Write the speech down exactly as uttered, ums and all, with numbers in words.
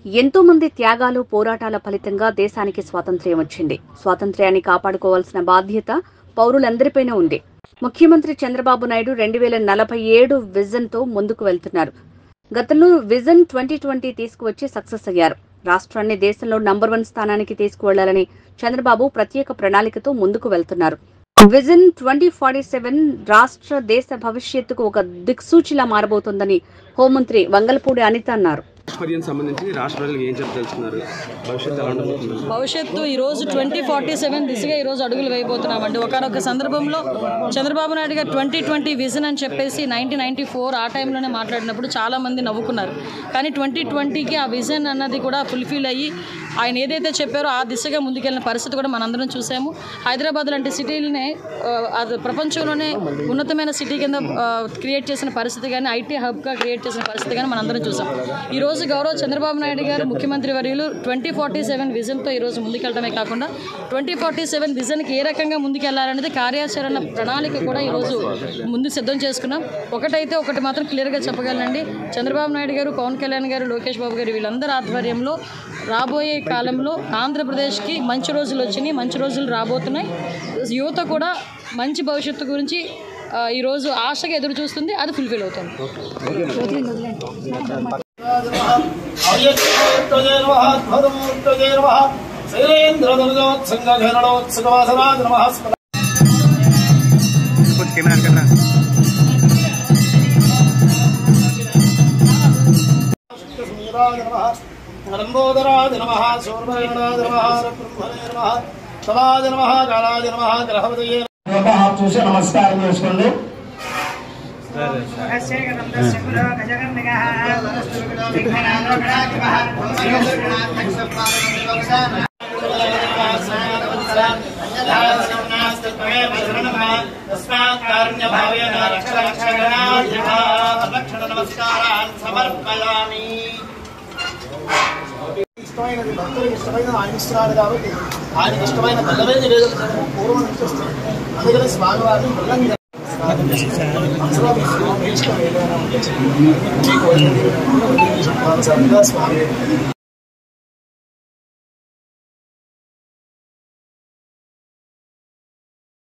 ఎంతో మంది త్యాగాలు పోరాటాల ఫలితంగా దేశానికి స్వాతంత్ర్యం వచ్చింది. స్వాతంత్ర్యాన్ని కాపాడుకోవాల్సిన బాధ్యత పౌరులందరిపైన ఉంది. ముఖ్యమంత్రి చంద్రబాబు నాయుడు రెండు వేల నలభై ఏడు విజన్ తో ముందుకు వెళ్తున్నారు. గతంలో విజన్ ట్వంటీ ట్వంటీ తీసుకువచ్చి సక్సెస్ అయ్యారు. రాష్ట్రాన్ని దేశంలో నంబర్ వన్ స్థానానికి తీసుకువెళ్లాలని చంద్రబాబు ప్రత్యేక ప్రణాళికతో ముందుకు వెళ్తున్నారు. విజన్ ట్వంటీ ఫార్టీ సెవెన్ రాష్ట్ర దేశ భవిష్యత్తుకు ఒక దిక్సూచిలా మారబోతోందని హోంమంత్రి వంగలపూడి అనిత అన్నారు. భవిష్యత్తు ఈ రోజు ట్వంటీ ఫార్టీ సెవెన్ దిశగా ఈ రోజు అడుగులు వేయబోతున్నామండి. ఒకనొక సందర్భంలో చంద్రబాబు నాయుడు గారు ట్వంటీ ట్వంటీ విజన్ అని చెప్పేసి నైన్టీన్ నైన్టీ ఫోర్ ఆ టైంలోనే మాట్లాడినప్పుడు చాలా మంది నవ్వుకున్నారు. కానీ ట్వంటీ ట్వంటీకి ఆ విజన్ అన్నది కూడా ఫుల్ఫిల్ అయ్యి ఆయన ఏదైతే చెప్పారో ఆ దిశగా ముందుకెళ్ళిన పరిస్థితి కూడా మనందరం చూసాము. హైదరాబాద్ లాంటి సిటీలనే అది ప్రపంచంలోనే ఉన్నతమైన సిటీ కింద క్రియేట్ చేసిన పరిస్థితి కానీ ఐటీ హబ్గా క్రియేట్ చేసిన పరిస్థితి కానీ మనందరం చూసాం. ఈరోజు గౌరవ చంద్రబాబు నాయుడు గారు ముఖ్యమంత్రి వర్యులు ట్వంటీ ఫార్టీ సెవెన్ విజన్తో ఈరోజు ముందుకెళ్ళడమే కాకుండా ట్వంటీ ఫార్టీ సెవెన్ విజన్కి ఏ రకంగా ముందుకెళ్లాలనేది కార్యాచరణ ప్రణాళిక కూడా ఈరోజు ముందు సిద్ధం చేసుకున్నాం. ఒకటైతే ఒకటి మాత్రం క్లియర్గా చెప్పగలనండి, చంద్రబాబు నాయుడు గారు, పవన్ కళ్యాణ్ గారు, లోకేష్ బాబు గారు వీళ్ళందరి ఆధ్వర్యంలో రాబోయే కాలంలో ఆంధ్రప్రదేశ్కి మంచి రోజులు వచ్చినాయి, మంచి రోజులు రాబోతున్నాయి. యువత కూడా మంచి భవిష్యత్తు గురించి ఈరోజు ఆశగా ఎదురు చూస్తుంది, అది ఫుల్ఫిల్ అవుతుంది. లంబోదరాజ నమః, శూర్పకర్ణాజ నమః, బ్రహ్మణే నమః, సమాజ నమః, కాళాజ నమః, గ్రహపతయే నమః. చూసి నమస్కారం చేసుకోండి. ఇష్టమైనది భక్తులకు ఇష్టమైన ఆయన ఇస్తున్నాడు కాబట్టి ఆయనకి ఇష్టమైన బల్లమైన వేదన పూర్వం నుంచి వస్తుంది. అందుకని స్వామివారిని బల్లంగా స్వామి